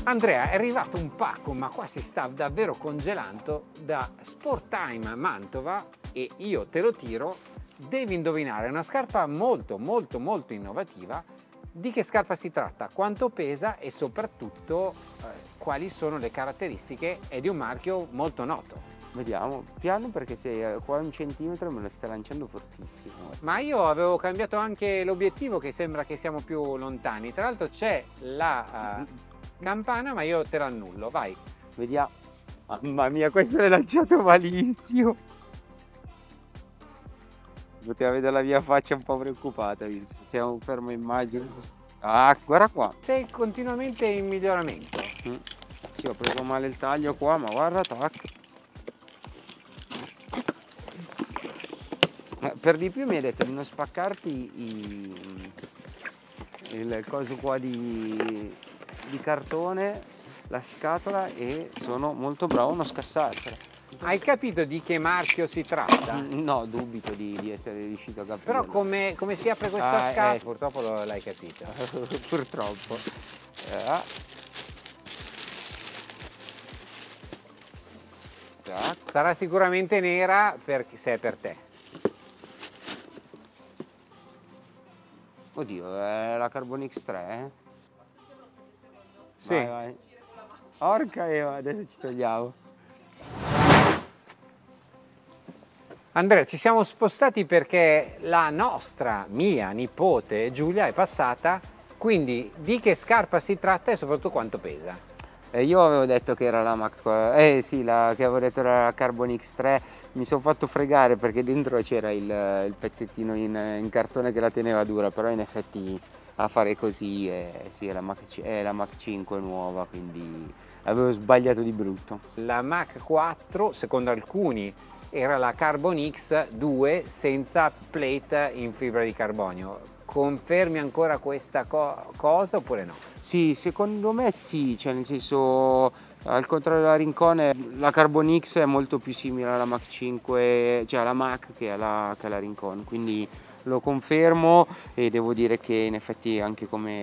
Andrea, è arrivato un pacco, ma qua si sta davvero congelando, da Sporttime Mantova, e io te lo tiro. Devi indovinare, è una scarpa molto innovativa. Di che scarpa si tratta, quanto pesa e soprattutto quali sono le caratteristiche? È di un marchio molto noto. Vediamo, piano, perché se qua a 1 centimetro me lo stai lanciando fortissimo. Ma io avevo cambiato anche l'obiettivo, che sembra che siamo più lontani. Tra l'altro c'è la campana, ma io te l'annullo, vai. Vediamo. Mamma mia, questo l'hai lanciato malissimo. Poteva vedere la mia faccia un po' preoccupata, visto. Siamo fermo immagine. Ah, guarda qua. Sei continuamente in miglioramento. Sì, ho preso male il taglio qua, ma guarda, tac. Per di più mi hai detto di non spaccarti il coso qua di cartone, la scatola, e sono molto bravo a non scassartela. Hai capito di che marchio si tratta? No, dubito di essere riuscito a capire. Però come si apre questa scatola? Purtroppo l'hai capito. Purtroppo. Sarà sicuramente nera se è per te. Oddio, è la Carbonix 3, eh? Sì. Vai. Porca Eva, adesso ci togliamo. Andrea, ci siamo spostati perché la mia nipote Giulia è passata, quindi di che scarpa si tratta e soprattutto quanto pesa? Io avevo detto che era la Mac, sì, che avevo detto era la Carbonix 3, mi sono fatto fregare perché dentro c'era il pezzettino in cartone che la teneva dura, però in effetti a fare così sì, è la Mac 5 nuova, quindi avevo sbagliato di brutto. La Mac 4, secondo alcuni, era la Carbon X 2 senza plate in fibra di carbonio. Confermi ancora questa cosa oppure no? Sì, secondo me sì, cioè nel senso, al contrario della Rincon, la Carbon X è molto più simile alla Mac 5, cioè alla Mac che alla Rincon, quindi lo confermo, e devo dire che in effetti anche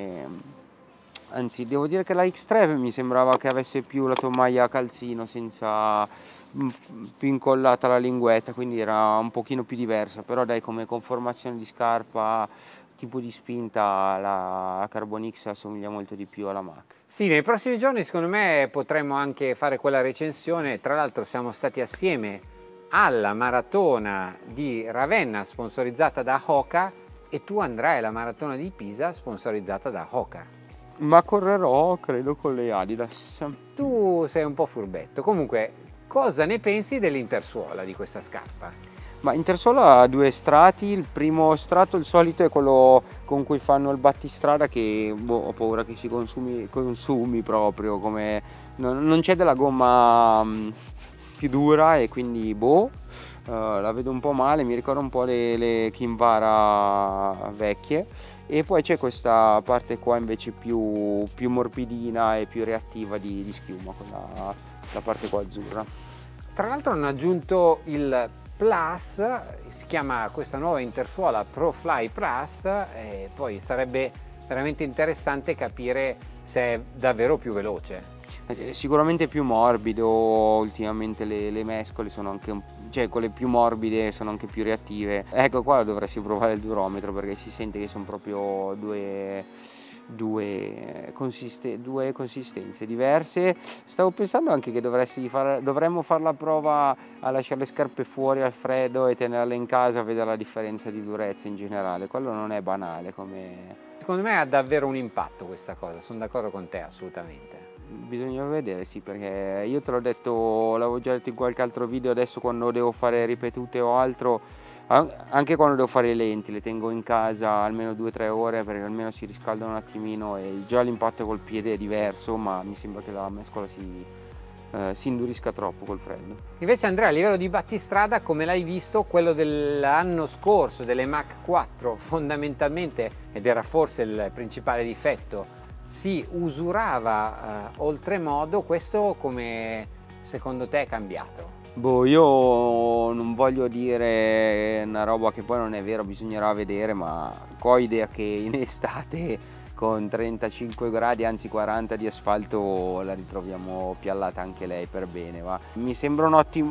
anzi devo dire che la X3 mi sembrava che avesse più la tomaia a calzino, senza più incollata la linguetta, quindi era un pochino più diversa, però dai, come conformazione di scarpa, tipo di spinta, la Carbon X assomiglia molto di più alla Mac. Sì, nei prossimi giorni secondo me potremmo anche fare quella recensione. Tra l'altro siamo stati assieme alla maratona di Ravenna sponsorizzata da Hoka, e tu andrai alla maratona di Pisa sponsorizzata da Hoka. Ma correrò, credo, con le Adidas. Tu sei un po' furbetto. Comunque, cosa ne pensi dell'intersuola di questa scarpa? Ma Intersola ha due strati. Il primo strato, il solito, è quello con cui fanno il battistrada, che ho paura che si consumi proprio, come non c'è della gomma più dura, e quindi la vedo un po' male, mi ricorda un po' le Kinvara vecchie. E poi c'è questa parte qua invece più morbidina e più reattiva di schiuma, la parte qua azzurra. Tra l'altro hanno aggiunto il Plus, si chiama questa nuova intersuola ProFly Plus, e poi sarebbe veramente interessante capire se è davvero più veloce. Sicuramente più morbido. Ultimamente le mescole sono anche cioè quelle più morbide sono anche più reattive. Ecco, qua dovresti provare il durometro, perché si sente che sono proprio due consistenze diverse. Stavo pensando anche che dovremmo fare la prova a lasciare le scarpe fuori al freddo e tenerle in casa, a vedere la differenza di durezza in generale. Quello non è banale come... Secondo me ha davvero un impatto questa cosa, sono d'accordo con te assolutamente. Bisogna vedere, sì, perché io te l'ho detto, l'avevo già detto in qualche altro video. Adesso, quando devo fare ripetute o altro, anche quando devo fare le lenti, le tengo in casa almeno 2-3 ore, perché almeno si riscaldano un attimino, e già l'impatto col piede è diverso, ma mi sembra che la mescola si indurisca troppo col freddo. Invece, Andrea, a livello di battistrada, come l'hai visto, quello dell'anno scorso, delle Mac 4, fondamentalmente, ed era forse il principale difetto, si usurava oltremodo. Questo come secondo te è cambiato? Io non voglio dire una roba che poi non è vera, bisognerà vedere, ma ho idea che in estate con 35 gradi, anzi 40 di asfalto, la ritroviamo piallata anche lei per bene, va. Mi sembra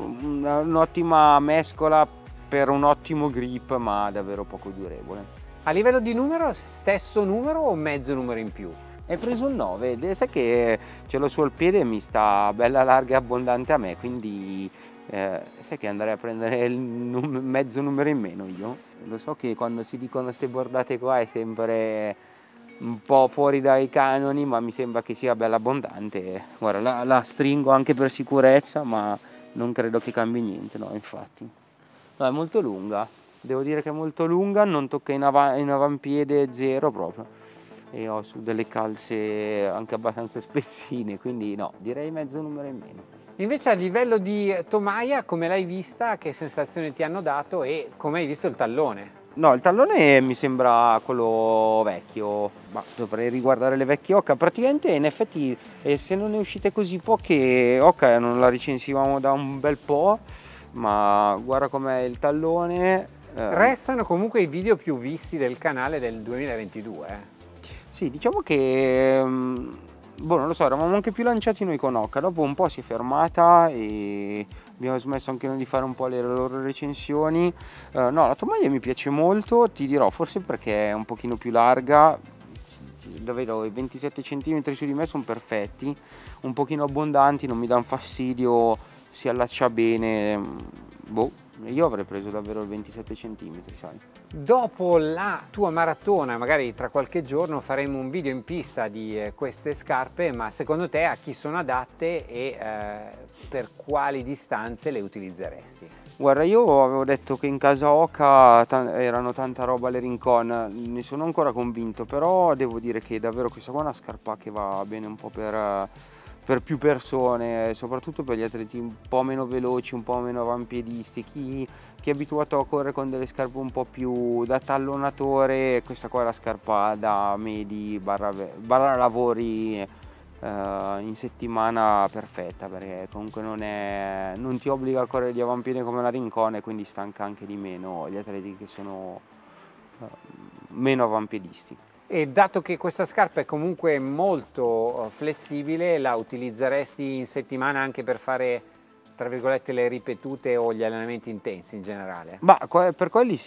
un'ottima mescola per un ottimo grip, ma davvero poco durevole. A livello di numero, stesso numero o mezzo numero in più? Hai preso un 9, sai che ce l'ho sul piede e mi sta bella larga e abbondante a me, quindi sai che andrei a prendere il mezzo numero in meno io. Lo so che quando si dicono queste bordate qua è sempre un po' fuori dai canoni, ma mi sembra che sia bella abbondante. Guarda, la stringo anche per sicurezza, ma non credo che cambi niente, no, infatti. No, è molto lunga, devo dire che è molto lunga, non tocca in avampiede, zero proprio. E ho su delle calze anche abbastanza spessine, quindi no, direi mezzo numero in meno. Invece a livello di tomaia, come l'hai vista, che sensazioni ti hanno dato e come hai visto il tallone? No, il tallone mi sembra quello vecchio, ma dovrei riguardare le vecchie Oca. Praticamente in effetti se non ne uscite così poche Oca non la recensivamo da un bel po', ma guarda com'è il tallone. Restano comunque i video più visti del canale del 2022. Sì, diciamo che, boh, non lo so, eravamo anche più lanciati noi con Oca, dopo un po' si è fermata e abbiamo smesso anche noi di fare un po' le loro recensioni. No, la tomaia mi piace molto, ti dirò, forse perché è un pochino più larga, davvero i 27 cm su di me sono perfetti, un pochino abbondanti, non mi danno fastidio, si allaccia bene, boh. Io avrei preso davvero il 27 cm, sai. Dopo la tua maratona, magari tra qualche giorno, faremo un video in pista di queste scarpe, ma secondo te a chi sono adatte e per quali distanze le utilizzeresti? Guarda, io avevo detto che in casa Oca erano tanta roba le Rincon, ne sono ancora convinto, però devo dire che davvero questa qua è una scarpa che va bene un po' per più persone, soprattutto per gli atleti un po' meno veloci, un po' meno avampiedisti, chi è abituato a correre con delle scarpe un po' più da tallonatore, questa qua è la scarpa da medi barra lavori in settimana perfetta, perché comunque non ti obbliga a correre di avampiede come la Rincon e quindi stanca anche di meno gli atleti che sono meno avampiedisti. E dato che questa scarpa è comunque molto flessibile, la utilizzeresti in settimana anche per fare, tra virgolette, le ripetute o gli allenamenti intensi in generale? Ma per quelli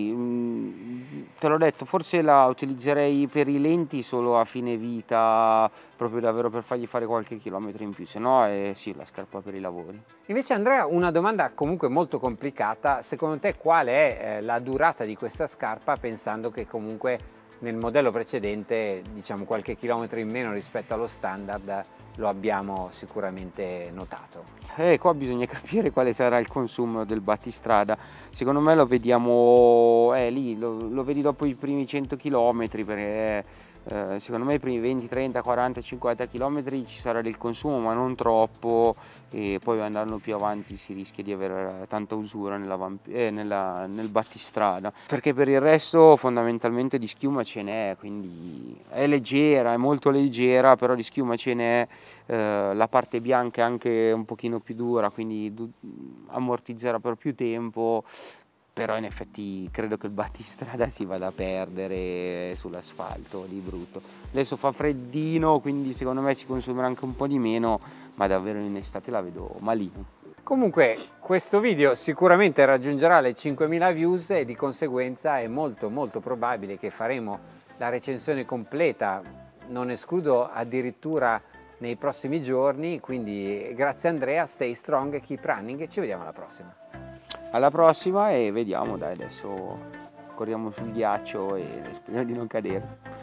sì, te l'ho detto, forse la utilizzerei per i lenti solo a fine vita, proprio davvero per fargli fare qualche chilometro in più, se no sì, la scarpa per i lavori. Invece Andrea, una domanda comunque molto complicata, secondo te qual è la durata di questa scarpa, pensando che comunque nel modello precedente, diciamo, qualche chilometro in meno rispetto allo standard lo abbiamo sicuramente notato? Qua bisogna capire quale sarà il consumo del battistrada. Secondo me lo vediamo lì, lo vedi dopo i primi 100 km, perché secondo me i primi 20, 30, 40, 50 km ci sarà del consumo, ma non troppo, e poi andando più avanti si rischia di avere tanta usura nel battistrada, perché per il resto fondamentalmente di schiuma ce n'è, quindi è leggera, è molto leggera, però di schiuma ce n'è. La parte bianca è anche un pochino più dura, quindi ammortizzerà per più tempo, però in effetti credo che il battistrada si vada a perdere sull'asfalto di brutto. Adesso fa freddino, quindi secondo me si consumerà anche un po' di meno, ma davvero in estate la vedo malino. Comunque questo video sicuramente raggiungerà le 5.000 views e di conseguenza è molto probabile che faremo la recensione completa, non escludo addirittura nei prossimi giorni, quindi grazie Andrea, stay strong, keep running e ci vediamo alla prossima. Alla prossima e vediamo, dai, adesso corriamo sul ghiaccio e speriamo di non cadere.